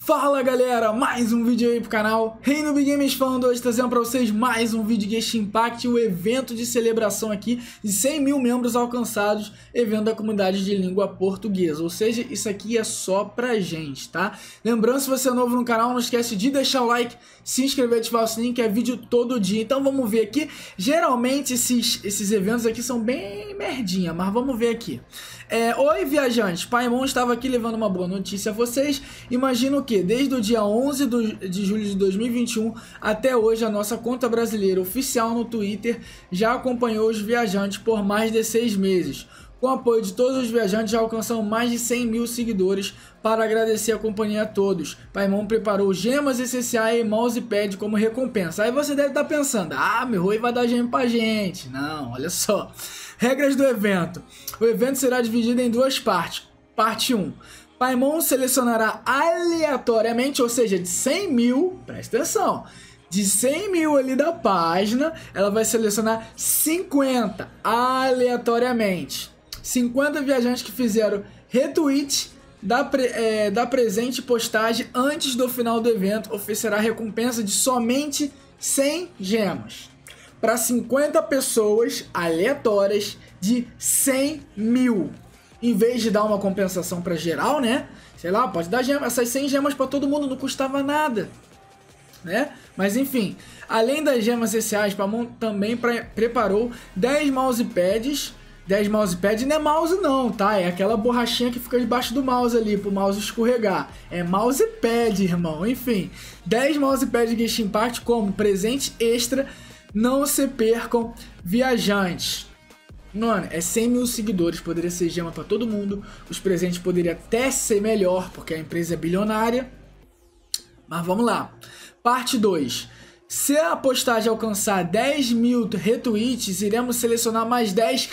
Fala galera, mais um vídeo aí pro canal Reino Big Games falando hoje, trazendo pra vocês mais um vídeo de Genshin Impact, o evento de celebração aqui de 100 mil membros alcançados, evento da comunidade de língua portuguesa, ou seja, isso aqui é só pra gente, tá? Lembrando, se você é novo no canal, não esquece de deixar o like, se inscrever e ativar o sininho, que é vídeo todo dia. Então vamos ver aqui, geralmente esses eventos aqui são bem merdinha, mas vamos ver aqui. Oi viajantes, Paimon estava aqui levando uma boa notícia a vocês. Imagina o que? Desde o dia 11 de julho de 2021 até hoje, a nossa conta brasileira oficial no Twitter já acompanhou os viajantes por mais de 6 meses. Com o apoio de todos os viajantes, já alcançamos mais de 100 mil seguidores. Para agradecer a companhia a todos, Paimon preparou gemas essenciais e mousepad como recompensa. Aí você deve estar pensando, meu Rui vai dar gema pra gente. Não, olha só. Regras do evento. O evento será dividido em duas partes. Parte 1. Paimon selecionará aleatoriamente, ou seja, de 100 mil, presta atenção, de 100 mil ali da página, ela vai selecionar 50 aleatoriamente. 50 viajantes que fizeram retweet da presente postagem antes do final do evento oferecerá recompensa de somente 100 gemas. Para 50 pessoas aleatórias de 100 mil. Em vez de dar uma compensação para geral, né? Sei lá, pode dar gema, essas 100 gemas para todo mundo, não custava nada, né? Mas enfim, além das gemas essenciais, Paimon também preparou 10 mousepads. 10 mousepads não é mouse não, tá? É aquela borrachinha que fica debaixo do mouse ali, pro mouse escorregar. É mousepad, irmão. Enfim, 10 mousepads de Genshin Impact como presente extra. Não se percam, viajantes. Mano, é 100 mil seguidores, poderia ser gema pra todo mundo. Os presentes poderiam até ser melhor, porque a empresa é bilionária. Mas vamos lá. Parte 2. Se a postagem alcançar 10 mil retweets, iremos selecionar mais 10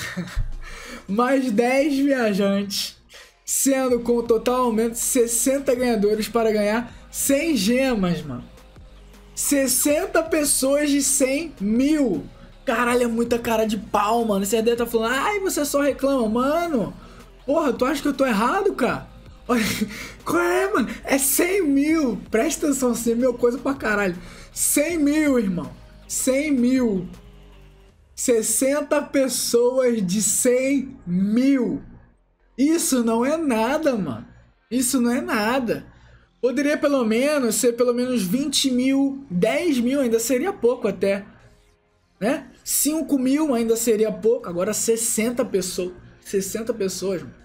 viajantes, sendo com o total aumento de 60 ganhadores para ganhar 100 gemas, mano. 60 pessoas de 100 mil. Caralho, é muita cara de pau, mano. Você deve estar falando, ai, você só reclama. Mano, porra, tu acha que eu tô errado, cara? Olha, qual é, mano? É 100 mil. Presta atenção, 100 mil é coisa pra caralho. 100 mil, irmão. 100 mil. 60 pessoas de 100 mil. Isso não é nada, mano. Isso não é nada. Poderia pelo menos ser pelo menos 20 mil, 10 mil ainda seria pouco até, né? 5 mil ainda seria pouco, agora 60 pessoas, 60 pessoas, mano.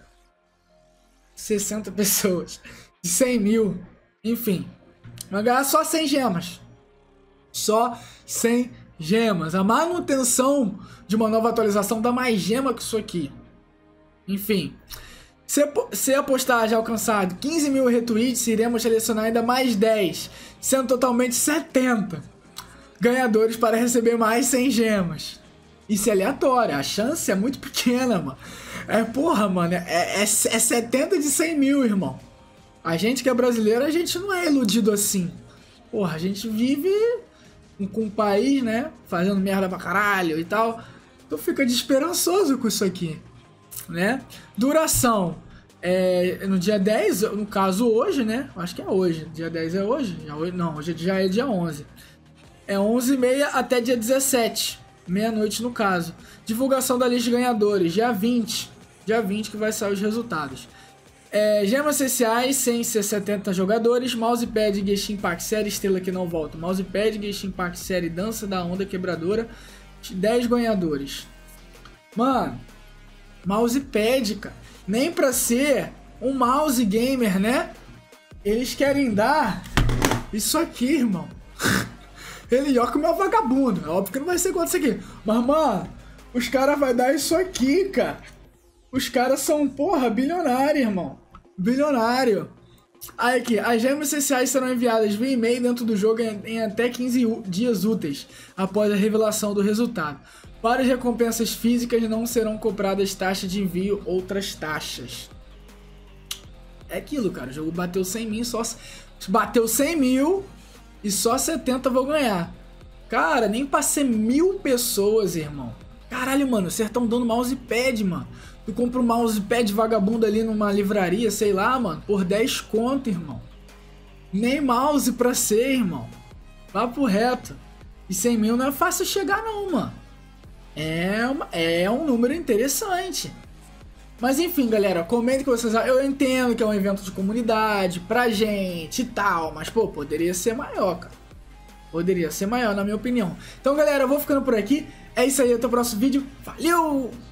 60 pessoas de 100 mil, enfim, vai ganhar só 100 gemas, só 100 gemas. A manutenção de uma nova atualização dá mais gema que isso aqui, enfim. Se a postagem alcançar 15 mil retweets, iremos selecionar ainda mais 10, sendo totalmente 70 ganhadores para receber mais 100 gemas. Isso é aleatório, a chance é muito pequena, mano. Porra, mano, é 70 de 100 mil, irmão. A gente que é brasileiro, a gente não é iludido assim. Porra, a gente vive com um país, né, fazendo merda pra caralho e tal. Então fica desesperançoso com isso aqui, né? Duração no dia 10, no caso hoje, né? Acho que é hoje. Dia 10 é hoje? Não, hoje já é dia 11. É 11h30 até dia 17, meia-noite no caso. Divulgação da lista de ganhadores, dia 20 que vai sair os resultados. Gemas essenciais, sem ser 70 jogadores. Mousepad Genshin Impact série estrela que não volta. Mousepad Genshin Impact série dança da onda quebradora, 10 ganhadores. Mano, mousepad, cara. Nem pra ser um mouse gamer, né? Eles querem dar isso aqui, irmão. Ele joga o meu vagabundo. É óbvio que não vai ser contra isso aqui. Mas, mano, os caras vão dar isso aqui, cara. Os caras são, porra, bilionário, irmão. Bilionário. Aí aqui, as gemas essenciais serão enviadas via e-mail dentro do jogo em até 15 dias úteis após a revelação do resultado. Para as recompensas físicas não serão cobradas taxas de envio ou outras taxas. É aquilo, cara. O jogo bateu 100 mil, bateu 100 mil e só 70 vou ganhar. Cara, nem pra ser 1000 pessoas, irmão. Caralho, mano, vocês estão dando mousepad, mano. Tu compra um mousepad vagabundo ali numa livraria, sei lá, mano, por 10 conto, irmão. Nem mouse pra ser, irmão. Papo reto. E 100 mil não é fácil chegar não, mano. É um número interessante. Mas enfim, galera, comenta o que vocês acham. Eu entendo que é um evento de comunidade, pra gente e tal, mas pô, poderia ser maior, cara. Poderia ser maior, na minha opinião. Então, galera, eu vou ficando por aqui. É isso aí, até o próximo vídeo. Valeu!